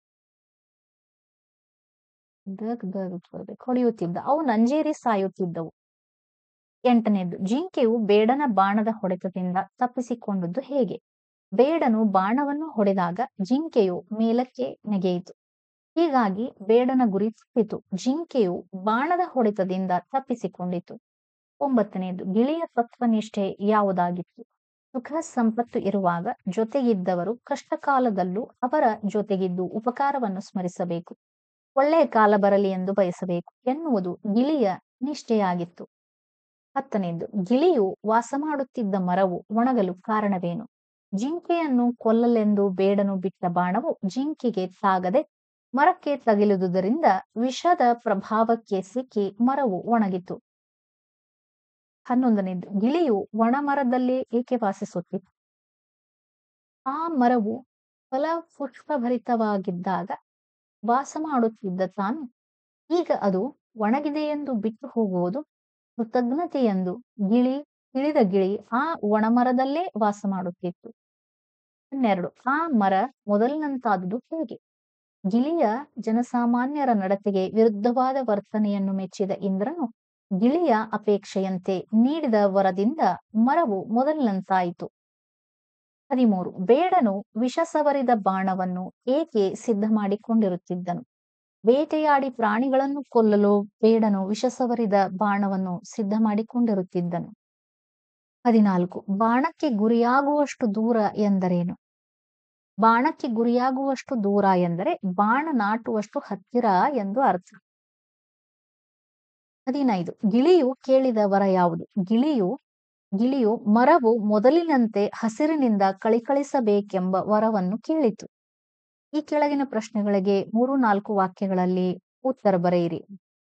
ಹೊಡೆಯುತ್ತಿದ್ದ. ಅವು ನಂಜೇರಿ ಸಾಯುತ್ತಿದ್ದವು. 8ನೇದು ಜಿಂಕೆಯು ಬೇಡನ ಬಾಣದ ಹೊಡೆತದಿಂದ ತಪ್ಪಿಸಿಕೊಂಡದ್ದು ಹೇಗೆ? ಬೇಡನು ಬಾಣವನ್ನು ಹೊಡೆದಾಗ ಜಿಂಕೆಯು ಮೇಲಕ್ಕೆ ನೆಗೆಯಿತು. ಹೀಗಾಗಿ ಬೇಡನ ಗುರಿ ತಪ್ಪಿತು. ಜಿಂಕೆಯು ಬಾಣದ ಹೊಡೆತದಿಂದ ತಪ್ಪಿಸಿಕೊಂಡಿತು. 9ನೇದು ಗಿಳಿಯ ತತ್ವನಿಷ್ಠೆ ಯಾವುದಾಗಿತ್ತು? ಸುಖ ಸಂಪತ್ತು ಇರುವಾಗ ಜೊತೆಗಿದ್ದವರು ಕಷ್ಟ ಕಾಲದಲ್ಲೂ ಅವರ ಜೊತೆಗಿದ್ದು ಉಪಕಾರವನ್ನು ಸ್ಮರಿಸಬೇಕು. ಒಳ್ಳೆಯ ಕಾಲ ಬರಲಿ ಎಂದು ಬಯಸಬೇಕು ಎನ್ನುವುದು ಗಿಳಿಯ ನಿಷ್ಠೆಯಾಗಿತ್ತು. 10ನೇದು ಗಿಳಿಯು ವಾಸ ಮಾಡುತ್ತಿದ್ದ ಮರವು ಒಣಗಲು ಕಾರಣವೇನು? ಜಿಂಕೆಯನ್ನು ಕೊಲ್ಲಲೆಂದು ಬೇಡನು ಬಿಟ್ಟ ಬಾಣವು ಜಿಂಕೆಗೆ ತಾಗದೆ ಮರಕ್ಕೆ ತಗುಲಿದುದರಿಂದ ವಿಷದ ಪ್ರಭಾವಕ್ಕೆ ಸಿಕ್ಕಿ ಮರವು ಒಣಗಿತು. 11ನೇದು ಗಿಳಿಯು ಒಣ ಮರದಲ್ಲೇ ಏಕೆ ವಾಸಿಸುತ್ತಿತ್ತು? ಆ ಮರವು ಫಲ ಪುಷ್ಪಭರಿತವಾಗಿದ್ದಾಗ ವಾಸ ಮಾಡುತ್ತಿದ್ದ ತಾನು ಈಗ ಅದು ಒಣಗಿದೆ ಎಂದು ಬಿಟ್ಟು ಹೋಗುವುದು ಕೃತಜ್ಞತೆಯೆಂದು ತಿಳಿದ ಗಿಳಿ ಆ ಒಣಮರದಲ್ಲೇ ವಾಸ ಮಾಡುತ್ತಿತ್ತು. 12 ಆ ಮರ ಮೊದಲಿನಂತಾದುದು ಹೇಗೆ? ಗಿಳಿಯ ಜನಸಾಮಾನ್ಯರ ನಡತೆಗೆ ವಿರುದ್ಧವಾದ ವರ್ತನೆಯನ್ನು ಮೆಚ್ಚಿದ ಇಂದ್ರನು ಗಿಳಿಯ ಅಪೇಕ್ಷೆಯಂತೆ ನೀಡಿದ ವರದಿಂದ ಮರವು ಮೊದಲಿನಂತಾಯಿತು. 13 ಬೇಡನು ವಿಷಸವರಿದ ಬಾಣವನ್ನು ಏಕೆ ಸಿದ್ಧ ಮಾಡಿಕೊಂಡಿರುತ್ತಿದ್ದನು? ಬೇಟೆಯಾಡಿ ಪ್ರಾಣಿಗಳನ್ನು ಕೊಲ್ಲಲು ಬೇಡನು ವಿಷಸವರಿದ ಬಾಣವನ್ನು ಸಿದ್ಧ ಮಾಡಿಕೊಂಡಿರುತ್ತಿದ್ದನು. 14. ಬಾಣಕ್ಕೆ ಗುರಿಯಾಗುವಷ್ಟು ದೂರ ಎಂದರೇನು? ಬಾಣಕ್ಕೆ ಗುರಿಯಾಗುವಷ್ಟು ದೂರ ಎಂದರೆ ಬಾಣ ನಾಟುವಷ್ಟು ಹತ್ತಿರ ಎಂದು ಅರ್ಥ. 15. ಗಿಳಿಯು ಕೇಳಿದ ವರ ಯಾವುದು? ಗಿಳಿಯು ಮರವು ಮೊದಲಿನಂತೆ ಹಸಿರಿನಿಂದ ಕಳಿಕಳಿಸಬೇಕೆಂಬ ವರವನ್ನು ಕೇಳಿತು. ಈ ಕೆಳಗಿನ ಪ್ರಶ್ನೆಗಳಿಗೆ 3-4 ವಾಕ್ಯಗಳಲ್ಲಿ ಉತ್ತರ ಬರೆಯಿರಿ.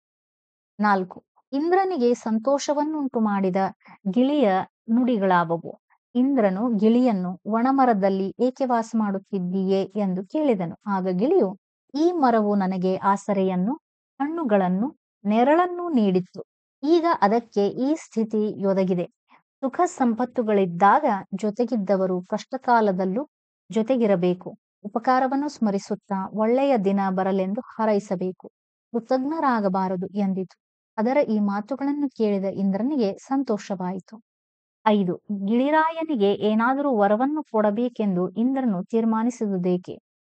4. ಇಂದ್ರನಿಗೆ ಸಂತೋಷವನ್ನುಂಟು ಮಾಡಿದ ಗಿಳಿಯ ನುಡಿಗಳಾವವು? ಇಂದ್ರನು ಗಿಳಿಯನ್ನು ಒಣಮರದಲ್ಲಿ ಏಕೆ ವಾಸ ಮಾಡುತ್ತಿದ್ದೀಯೆ ಎಂದು ಕೇಳಿದನು. ಆಗ ಗಿಳಿಯು, ಈ ಮರವು ನನಗೆ ಆಸರೆಯನ್ನು, ಹಣ್ಣುಗಳನ್ನು, ನೆರಳನ್ನು ನೀಡಿತ್ತು. ಈಗ ಅದಕ್ಕೆ ಈ ಸ್ಥಿತಿ ಒದಗಿದೆ. ಸುಖ ಸಂಪತ್ತುಗಳಿದ್ದಾಗ ಜೊತೆಗಿದ್ದವರು ಕಷ್ಟಕಾಲದಲ್ಲೂ ಜೊತೆಗಿರಬೇಕು. ಉಪಕಾರವನ್ನು ಸ್ಮರಿಸುತ್ತಾ ಒಳ್ಳೆಯ ದಿನ ಬರಲೆಂದು ಹಾರೈಸಬೇಕು. ಕೃತಜ್ಞರಾಗಬಾರದು ಎಂದಿತು. ಅದರ ಈ ಮಾತುಗಳನ್ನು ಕೇಳಿದ ಇಂದ್ರನಿಗೆ ಸಂತೋಷವಾಯಿತು. 5. ಗಿಳಿರಾಯನಿಗೆ ಏನಾದರೂ ವರವನ್ನು ಕೊಡಬೇಕೆಂದು ಇಂದ್ರನು ತೀರ್ಮಾನಿಸಿದುದೇಕೆ?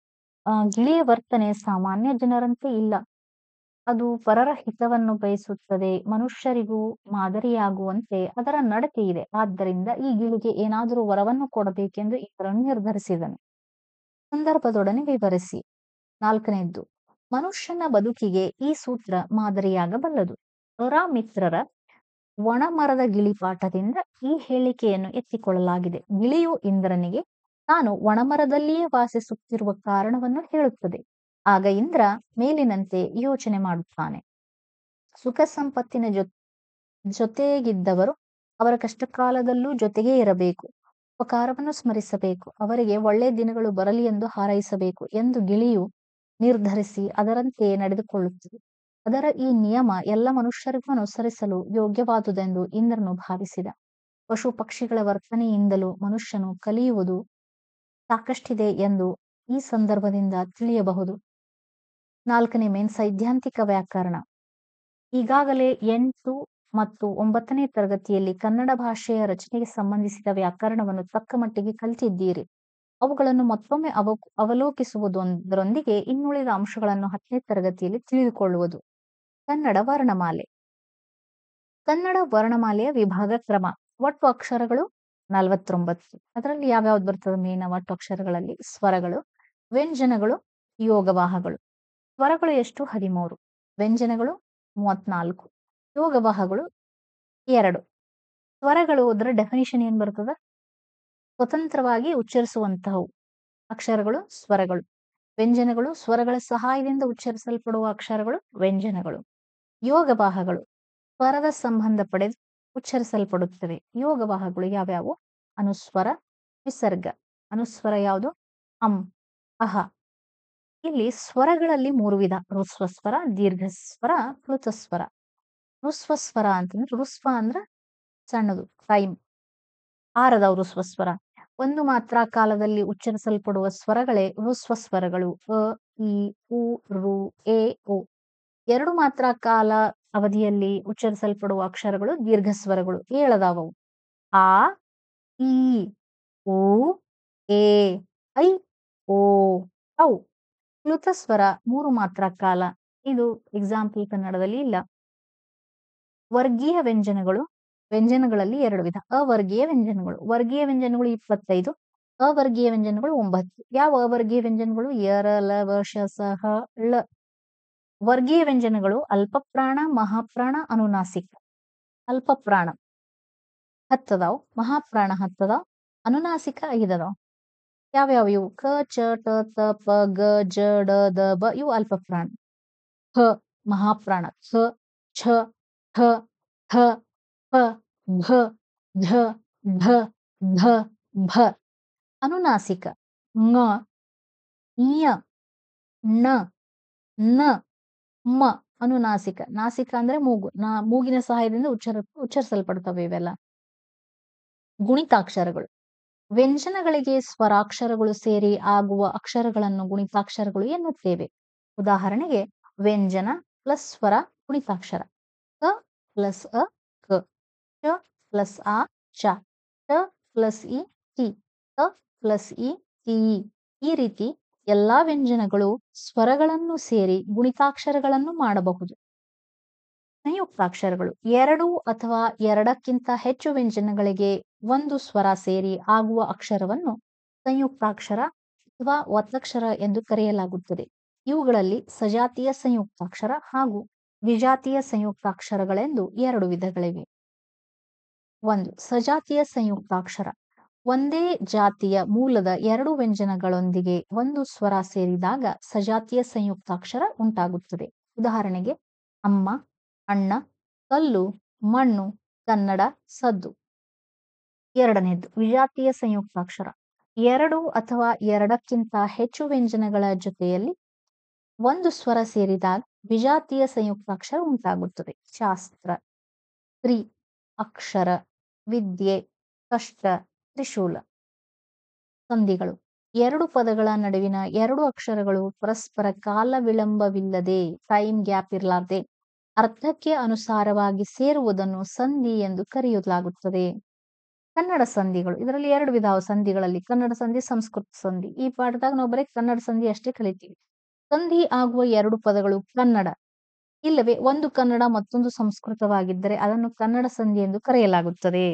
ಗಿಳಿಯ ವರ್ತನೆ ಸಾಮಾನ್ಯ ಜನರಂತೆ ಇಲ್ಲ. ಅದು ಪರರ ಹಿತವನ್ನು ಬಯಸುತ್ತದೆ. ಮನುಷ್ಯರಿಗೂ ಮಾದರಿಯಾಗುವಂತೆ ಅದರ ನಡತೆ ಇದೆ. ಆದ್ದರಿಂದ ಈ ಗಿಳಿಗೆ ಏನಾದರೂ ವರವನ್ನು ಕೊಡಬೇಕೆಂದು ಇಂದ್ರನು ನಿರ್ಧರಿಸಿದನು. ಸಂದರ್ಭದೊಡನೆ ವಿವರಿಸಿ. 4ನೇದ್ದು, ಮನುಷ್ಯನ ಬದುಕಿಗೆ ಈ ಸೂತ್ರ ಮಾದರಿಯಾಗಬಲ್ಲದು. ಮಿತ್ರರ ಒಣಮರದ ಗಿಳಿಪಾಠದಿಂದ ಈ ಹೇಳಿಕೆಯನ್ನು ಎತ್ತಿಕೊಳ್ಳಲಾಗಿದೆ. ಗಿಳಿಯು ಇಂದ್ರನಿಗೆ ತಾನು ಒಣಮರದಲ್ಲಿಯೇ ವಾಸಿಸುತ್ತಿರುವ ಕಾರಣವನ್ನು ಹೇಳುತ್ತದೆ. ಆಗ ಇಂದ್ರ ಮೇಲಿನಂತೆ ಯೋಚನೆ ಮಾಡುತ್ತಾನೆ. ಸುಖ ಸಂಪತ್ತಿನ ಜೊತೆಗಿದ್ದವರು ಅವರ ಕಷ್ಟಕಾಲದಲ್ಲೂ ಜೊತೆಗೇ ಇರಬೇಕು. ಉಪಕಾರವನ್ನು ಸ್ಮರಿಸಬೇಕು. ಅವರಿಗೆ ಒಳ್ಳೆಯ ದಿನಗಳು ಬರಲಿ ಎಂದು ಹಾರೈಸಬೇಕು ಎಂದು ಗಿಳಿಯು ನಿರ್ಧರಿಸಿ ಅದರಂತೆಯೇ ನಡೆದುಕೊಳ್ಳುತ್ತದೆ. ಅದರ ಈ ನಿಯಮ ಎಲ್ಲ ಮನುಷ್ಯರಿಗೂ ಅನುಸರಿಸಲು ಯೋಗ್ಯವಾದುದೆಂದು ಇಂದ್ರನು ಭಾವಿಸಿದ. ಪಶು ಪಕ್ಷಿಗಳ ವರ್ತನೆಯಿಂದಲೂ ಮನುಷ್ಯನು ಕಲಿಯುವುದು ಸಾಕಷ್ಟಿದೆ ಎಂದು ಈ ಸಂದರ್ಭದಿಂದ ತಿಳಿಯಬಹುದು. 4ನೇ ಮೇನ್ ಸೈದ್ಧಾಂತಿಕ ವ್ಯಾಕರಣ. ಈಗಾಗಲೇ 8 ಮತ್ತು 9ನೇ ತರಗತಿಯಲ್ಲಿ ಕನ್ನಡ ಭಾಷೆಯ ರಚನೆಗೆ ಸಂಬಂಧಿಸಿದ ವ್ಯಾಕರಣವನ್ನು ತಕ್ಕ ಮಟ್ಟಿಗೆ ಕಲಿತಿದ್ದೀರಿ. ಅವುಗಳನ್ನು ಮತ್ತೊಮ್ಮೆ ಅವಲೋಕಿಸುವುದರೊಂದಿಗೆ ಇನ್ನುಳಿದ ಅಂಶಗಳನ್ನು 10ನೇ ತರಗತಿಯಲ್ಲಿ ತಿಳಿದುಕೊಳ್ಳುವುದು. ಕನ್ನಡ ವರ್ಣಮಾಲೆ. ಕನ್ನಡ ವರ್ಣಮಾಲೆಯ ವಿಭಾಗ ಕ್ರಮ. ಒಟ್ಟು ಅಕ್ಷರಗಳು 49. ಅದರಲ್ಲಿ ಯಾವ್ಯಾವ್ದು ಬರ್ತದೆ? ಮೇನ್ ಒಟ್ಟು ಅಕ್ಷರಗಳಲ್ಲಿ ಸ್ವರಗಳು, ವ್ಯಂಜನಗಳು, ಯೋಗವಾಹಗಳು. ಸ್ವರಗಳು ಎಷ್ಟು? 13. ವ್ಯಂಜನಗಳು 34. ಯೋಗವಾಹಗಳು 2. ಸ್ವರಗಳು ಅದರ ಡೆಫಿನಿಷನ್ ಏನ್ ಬರ್ತದ? ಸ್ವತಂತ್ರವಾಗಿ ಉಚ್ಚರಿಸುವಂತಹವು ಅಕ್ಷರಗಳು ಸ್ವರಗಳು. ವ್ಯಂಜನಗಳು ಸ್ವರಗಳ ಸಹಾಯದಿಂದ ಉಚ್ಚರಿಸಲ್ಪಡುವ ಅಕ್ಷರಗಳು ವ್ಯಂಜನಗಳು. ಯೋಗವಾಹಗಳು ಸ್ವರದ ಸಂಬಂಧ ಪಡೆದು ಉಚ್ಚರಿಸಲ್ಪಡುತ್ತವೆ. ಯೋಗವಾಹಗಳು ಯಾವ್ಯಾವು? ಅನುಸ್ವರ, ವಿಸರ್ಗ. ಅನುಸ್ವರ ಯಾವುದು? ಅಂ, ಅಹ. ಇಲ್ಲಿ ಸ್ವರಗಳಲ್ಲಿ 3 ವಿಧ: ಋಸ್ವಸ್ವರ, ದೀರ್ಘಸ್ವರ, ಪ್ಲುತಸ್ವರ. ಋಸ್ವಸ್ವರ ಅಂತಂದ್ರೆ, ಋಸ್ವ ಅಂದ್ರ ಸಣ್ಣದು, ಟೈಮ್, ಆರದವು ಋಸ್ವಸ್ವರ. ಒಂದು ಮಾತ್ರ ಕಾಲದಲ್ಲಿ ಉಚ್ಚರಿಸಲ್ಪಡುವ ಸ್ವರಗಳೇ ಋಸ್ವಸ್ವರಗಳು. ಅ, ಇ, ಉ, ರು, ಎ, ಓ. 2 ಮಾತ್ರ ಕಾಲ ಅವಧಿಯಲ್ಲಿ ಉಚ್ಚರಿಸಲ್ಪಡುವ ಅಕ್ಷರಗಳು ದೀರ್ಘಸ್ವರಗಳು. 7 ಅದಾವವು: ಆ, ಈ, ಉ, ಎ, ಐ, ಓ, ಔ. ಪ್ಲುತಸ್ವರ 3 ಮಾತ್ರ ಕಾಲ. ಇದು ಎಕ್ಸಾಂಪಲ್ ಕನ್ನಡದಲ್ಲಿ ಇಲ್ಲ. ವರ್ಗೀಯ ವ್ಯಂಜನಗಳು. ವ್ಯಂಜನಗಳಲ್ಲಿ 2 ವಿಧ: ಅವರ್ಗೀಯ ವ್ಯಂಜನಗಳು. ವರ್ಗೀಯ ವ್ಯಂಜನಗಳು 25, ಅವರ್ಗೀಯ ವ್ಯಂಜನಗಳು 9. ಯಾವ ಅವರ್ಗೀಯ ವ್ಯಂಜನಗಳು? ಯರ, ಲ, ವ, ಶ, ಸ, ಹ, ಳ. ವರ್ಗೀಯ ವ್ಯಂಜನಗಳು ಅಲ್ಪಪ್ರಾಣ, ಮಹಾಪ್ರಾಣ, ಅನುನಾಸಿಕ. ಅಲ್ಪಪ್ರಾಣ 10 ಅದಾವ್, ಮಹಾಪ್ರಾಣ 10 ಅದಾವ್, ಅನುನಾಸಿಕ 5 ಅದಾವ್. ಯಾವ್ಯಾವ ಇವು? ಕ, ಚ, ಟ, ತ, ಪ, ಗ, ಜ, ಡ, ದ, ಬ. ಇವು ಅಲ್ಪಪ್ರಾಣ. ಹ ಮಹಾಪ್ರಾಣ: ಛ, ಛ, ಠ, ಥ, ಪ, ಭ, ಝ, ಢ, ಢ, ಭ. ಅನುನಾಸಿಕ: ङ, ಞ, ಣ, ನ, ಮ. ಅನುನಾಸಿಕ. ನಾಸಿಕ ಅಂದ್ರೆ ಮೂಗು. ಮೂಗಿನ ಸಹಾಯದಿಂದ ಉಚ್ಚರಿಸಲ್ಪಡ್ತವೆ ಇವೆಲ್ಲ. ಗುಣಿತಾಕ್ಷರಗಳು. ವ್ಯಂಜನಗಳಿಗೆ ಸ್ವರಾಕ್ಷರಗಳು ಸೇರಿ ಆಗುವ ಅಕ್ಷರಗಳನ್ನು ಗುಣಿತಾಕ್ಷರಗಳು ಎನ್ನುತ್ತೇವೆ. ಉದಾಹರಣೆಗೆ, ವ್ಯಂಜನ ಪ್ಲಸ್ ಸ್ವರ ಗುಣಿತಾಕ್ಷರ: ಕ ಪ್ಲಸ್ ಅ, ಕ; ಚ ಪ್ಲಸ್ ಆ, ಚ; ಟ ಪ್ಲಸ್ ಇ, ಟಿ; ತ ಪ್ಲಸ್ ಇ, ತಿ. ಈ ರೀತಿ ಎಲ್ಲಾ ವ್ಯಂಜನಗಳು ಸ್ವರಗಳನ್ನು ಸೇರಿ ಗುಣಿತಾಕ್ಷರಗಳನ್ನು ಮಾಡಬಹುದು. ಸಂಯುಕ್ತಾಕ್ಷರಗಳು 2 ಅಥವಾ 2ಕ್ಕಿಂತ ಹೆಚ್ಚು ವ್ಯಂಜನಗಳಿಗೆ ಒಂದು ಸ್ವರ ಸೇರಿ ಆಗುವ ಅಕ್ಷರವನ್ನು ಸಂಯುಕ್ತಾಕ್ಷರ ಅಥವಾ ಒತ್ತಕ್ಷರ ಎಂದು ಕರೆಯಲಾಗುತ್ತದೆ. ಇವುಗಳಲ್ಲಿ ಸಜಾತೀಯ ಸಂಯುಕ್ತಾಕ್ಷರ ಹಾಗೂ ವಿಜಾತೀಯ ಸಂಯುಕ್ತಾಕ್ಷರಗಳೆಂದು 2 ವಿಧಗಳಿವೆ. 1. ಸಜಾತೀಯ ಸಂಯುಕ್ತಾಕ್ಷರ ಒಂದೇ ಜಾತಿಯ ಮೂಲದ 2 ವ್ಯಂಜನಗಳೊಂದಿಗೆ ಒಂದು ಸ್ವರ ಸೇರಿದಾಗ ಸಜಾತೀಯ ಸಂಯುಕ್ತಾಕ್ಷರ ಉಂಟಾಗುತ್ತದೆ. ಉದಾಹರಣೆಗೆ ಅಮ್ಮ, ಅಣ್ಣ, ಕಲ್ಲು, ಮಣ್ಣು, ಕನ್ನಡ, ಸದ್ದು. 2ನೇದು ವಿಜಾತೀಯ ಸಂಯುಕ್ತಾಕ್ಷರ 2 ಅಥವಾ 2ಕ್ಕಿಂತ ಹೆಚ್ಚು ವ್ಯಂಜನಗಳ ಜೊತೆಯಲ್ಲಿ ಒಂದು ಸ್ವರ ಸೇರಿದಾಗ ವಿಜಾತೀಯ ಸಂಯುಕ್ತಾಕ್ಷರ ಉಂಟಾಗುತ್ತದೆ. ಶಾಸ್ತ್ರ, ಸ್ತ್ರೀ, ಅಕ್ಷರ, ವಿದ್ಯೆ, ಕಷ್ಟ, ತ್ರಿಶೂಲ. ಸಂಧಿಗಳು 2 ಪದಗಳ ನಡುವಿನ 2 ಅಕ್ಷರಗಳು ಪರಸ್ಪರ ಕಾಲ ವಿಳಂಬವಿಲ್ಲದೆ ಟೈಮ್ ಗ್ಯಾಪ್ ಇರಲಾರ್ದೆ ಅರ್ಥಕ್ಕೆ ಅನುಸಾರವಾಗಿ ಸೇರುವುದನ್ನು ಸಂಧಿ ಎಂದು ಕರೆಯಲಾಗುತ್ತದೆ. ಕನ್ನಡ ಸಂಧಿಗಳು ಇದರಲ್ಲಿ 2 ವಿಧವ ಸಂಧಿಗಳಲ್ಲಿ ಕನ್ನಡ ಸಂಧಿ, ಸಂಸ್ಕೃತ ಸಂಧಿ. ಈ ಪಾಠದಾಗ ನಾವು ಬರೀ ಕನ್ನಡ ಸಂಧಿ ಅಷ್ಟೇ ಕಲಿತೀವಿ. ಸಂಧಿ ಆಗುವ 2 ಪದಗಳು ಕನ್ನಡ ಇಲ್ಲವೇ ಒಂದು ಕನ್ನಡ ಮತ್ತೊಂದು ಸಂಸ್ಕೃತವಾಗಿದ್ದರೆ ಅದನ್ನು ಕನ್ನಡ ಸಂಧಿ ಎಂದು ಕರೆಯಲಾಗುತ್ತದೆ.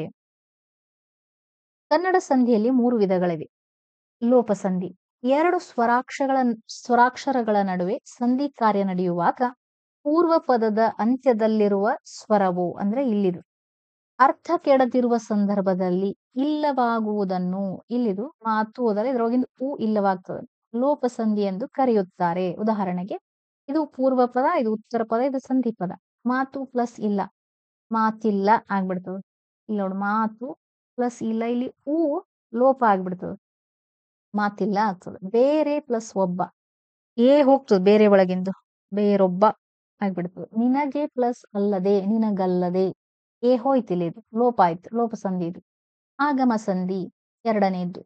ಕನ್ನಡ ಸಂಧಿಯಲ್ಲಿ 3 ವಿಧಗಳಿವೆ. ಲೋಪಸಂಧಿ 2 ಸ್ವರಾಕ್ಷರಗಳ ನಡುವೆ ಸಂಧಿ ಕಾರ್ಯ ನಡೆಯುವಾಗ ಪೂರ್ವ ಪದದ ಅಂತ್ಯದಲ್ಲಿರುವ ಸ್ವರವು ಅಂದ್ರೆ ಇಲ್ಲಿದು ಅರ್ಥ ಕೆಡದಿರುವ ಸಂದರ್ಭದಲ್ಲಿ ಇಲ್ಲವಾಗುವುದನ್ನು ಇಲ್ಲಿದು ಮಾತು ಹೋದರೆ ಇದರೊಳಗಿಂದ ಇಲ್ಲವಾಗ್ತದೆ ಲೋಪಸಂಧಿ ಎಂದು ಕರೆಯುತ್ತಾರೆ. ಉದಾಹರಣೆಗೆ ಇದು ಪೂರ್ವ ಪದ, ಇದು ಉತ್ತರ ಪದ, ಇದು ಸಂಧಿ ಪದ. ಮಾತು ಪ್ಲಸ್ ಇಲ್ಲ, ಮಾತಿಲ್ಲ ಆಗ್ಬಿಡ್ತದೆ. ಇಲ್ಲಿ ನೋಡಿ ಮಾತು ಪ್ಲಸ್ ಇಲ್ಲ, ಇಲ್ಲಿ ಲೋಪ ಆಗ್ಬಿಡ್ತದೆ, ಮಾತಿಲ್ಲ ಆಗ್ತದೆ. ಬೇರೆ ಪ್ಲಸ್ ಒಬ್ಬ ಹೋಗ್ತದೆ, ಬೇರೆ ಒಳಗಿಂದು ಬೇರೊಬ್ಬ ಆಗ್ಬಿಡ್ತದೆ. ನಿನಗೆ ಪ್ಲಸ್ ಅಲ್ಲದೆ ನಿನಗಲ್ಲದೆ ಹೋಯ್ತಿಲ್ಲ, ಇದು ಲೋಪ ಆಯ್ತು, ಲೋಪಸಂಧಿ. ಇದು ಆಗಮ ಸಂಧಿ 2ನೇದ್ದು.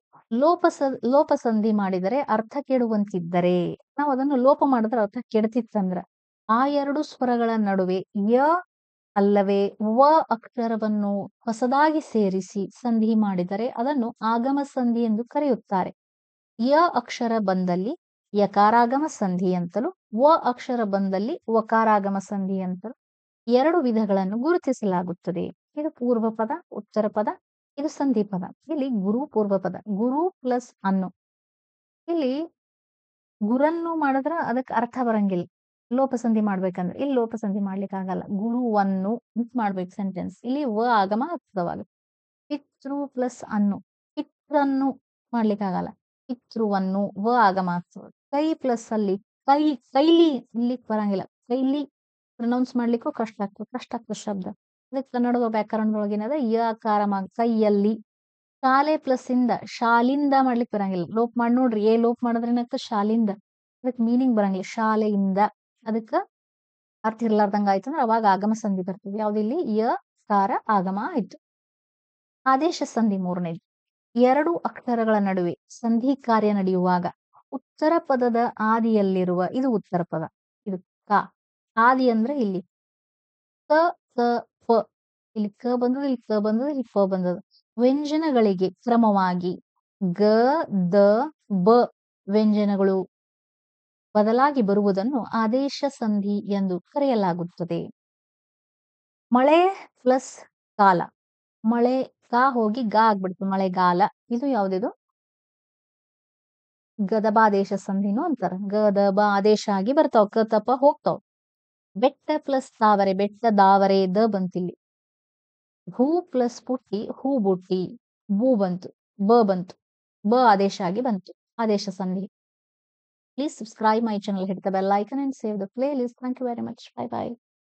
ಲೋಪಸಂಧಿ ಮಾಡಿದರೆ ಅರ್ಥ ಕೆಡುವಂತಿದ್ದರೆ ನಾವು ಅದನ್ನು ಲೋಪ ಮಾಡಿದ್ರೆ ಅರ್ಥ ಕೆಡ್ತಿತ್ತಂದ್ರ ಆ 2 ಸ್ವರಗಳ ನಡುವೆ ಯ ಅಲ್ಲವೇ ವ ಅಕ್ಷರವನ್ನು ಹೊಸದಾಗಿ ಸೇರಿಸಿ ಸಂಧಿ ಮಾಡಿದರೆ ಅದನ್ನು ಆಗಮ ಸಂಧಿ ಎಂದು ಕರೆಯುತ್ತಾರೆ. ಯ ಅಕ್ಷರ ಬಂದಲ್ಲಿ ಯಕಾರಾಗಮ ಸಂಧಿ ಅಂತಲೂ ವ ಅಕ್ಷರ ಬಂದಲ್ಲಿ ವಕಾರಾಗಮ ಸಂಧಿ ಅಂತಲೂ 2 ವಿಧಗಳನ್ನು ಗುರುತಿಸಲಾಗುತ್ತದೆ. ಇದು ಪೂರ್ವ ಪದ, ಉತ್ತರ ಪದ, ಇದು ಸಂಧಿ ಪದ. ಇಲ್ಲಿ ಗುರು ಪೂರ್ವ ಪದ, ಗುರು ಪ್ಲಸ್ ಅನ್ನು. ಇಲ್ಲಿ ಗುರನ್ನು ಮಾಡಿದ್ರ ಅದಕ್ಕೆ ಅರ್ಥ ಬರಂಗಿಲ್ಲ. ಲೋಪಸಂಧಿ ಮಾಡ್ಬೇಕಂದ್ರೆ ಇಲ್ಲಿ ಲೋಪಸಂಧಿ ಮಾಡ್ಲಿಕ್ಕೆ ಆಗಲ್ಲ. ಗುರುವನ್ನು ಮಾಡ್ಬೇಕು ಸೆಂಟೆನ್ಸ್. ಇಲ್ಲಿ ವ ಆಗಮ ಆಗ್ತದವಾಗ. ಪಿತೃ ಪ್ಲಸ್ ಅನ್ನು, ಪಿತ್ರನ್ನು ಮಾಡ್ಲಿಕ್ಕೆ ಆಗಲ್ಲ. ಪಿತೃವನ್ನು ವ ಆಗಮ ಆಗ್ತದೆ. ಕೈ ಪ್ಲಸ್ ಅಲ್ಲಿ ಕೈಲಿ ಇಲ್ಲಿ ಬರಂಗಿಲ್ಲ. ಕೈಲಿ ಪ್ರೊನೌನ್ಸ್ ಮಾಡ್ಲಿಕ್ಕೂ ಕಷ್ಟ ಆಗ್ತದೆ ಶಬ್ದ. ಅದಕ್ಕೆ ಕನ್ನಡದ ವ್ಯಾಕರಣದೊಳಗೇನದ ಯಕಾರ ಕೈಯಲ್ಲಿ. ಶಾಲೆ ಪ್ಲಸ್ ಇಂದ ಶಾಲಿಂದ ಮಾಡ್ಲಿಕ್ಕೆ ಬರಂಗಿಲ್ಲ. ಲೋಪ್ ಮಾಡಿ ನೋಡ್ರಿ, ಲೋಪ್ ಮಾಡಿದ್ರೆ ಏನಾಗ್ತದೆ ಶಾಲಿಂದ. ಅದಕ್ಕೆ ಮೀನಿಂಗ್ ಬರಂಗಿಲ್ಲ. ಶಾಲೆಯಿಂದ ಅದಕ್ಕೆ ಅರ್ಥ ಇರ್ಲಾರ್ದಂಗ ಆಯ್ತು ಅಂದ್ರೆ ಅವಾಗ ಆಗಮ ಸಂಧಿ ಬರ್ತದೆ. ಯಾವ್ದಿಲ್ಲಿ ಕಾರ ಆಗಮ ಆಯ್ತು. ಆದೇಶ ಸಂಧಿ 3ನೇದು. 2 ಅಕ್ಷರಗಳ ನಡುವೆ ಸಂಧಿ ಕಾರ್ಯ ನಡೆಯುವಾಗ ಉತ್ತರ ಪದದ ಆದಿಯಲ್ಲಿರುವ ಇದು ಉತ್ತರ ಪದ, ಇದು ಕ ಆದಿ ಅಂದ್ರೆ ಇಲ್ಲಿ ಕ ಕ ಪ, ಇಲ್ಲಿ ಕ ಬಂದದ, ಇಲ್ಲಿ ಕ ಬಂದದ, ಇಲ್ಲಿ ಪ ಬಂದದ. ವ್ಯಂಜನಗಳಿಗೆ ಕ್ರಮವಾಗಿ ಗ ದ ಬ ವ್ಯಂಜನಗಳು ಬದಲಾಗಿ ಬರುವುದನ್ನು ಆದೇಶ ಸಂಧಿ ಎಂದು ಕರೆಯಲಾಗುತ್ತದೆ. ಮಳೆ ಪ್ಲಸ್ ಕಾಲ, ಮಳೆ ಕಾ ಹೋಗಿ ಗಾ ಆಗ್ಬಿಡ್ತು, ಮಳೆಗಾಲ. ಇದು ಯಾವ್ದಿದು ಗದಬಾದೇಶ ಸಂಧಿನೂ ಅಂತಾರ. ಗದಬ ಆದೇಶ ಆಗಿ ಬರ್ತಾವ, ಕ ತಪ ಹೋಗ್ತಾವ. ಬೆಟ್ಟ ಪ್ಲಸ್ ತಾವರೆ, ಬೆಟ್ಟ ದಾವರೆ, ದ ಬಂತಿಲ್ಲಿ. ಹೂ ಪ್ಲಸ್ ಪುಟ್ಟಿ, ಹೂ ಬುಟ್ಟಿ, ಬೂ ಬಂತು, ಬ ಬಂತು, ಬ ಆದೇಶ ಆಗಿ ಬಂತು, ಆದೇಶ ಸಂಧಿ. Please subscribe my channel, hit the bell icon and save the playlist. Thank you very much. Bye bye.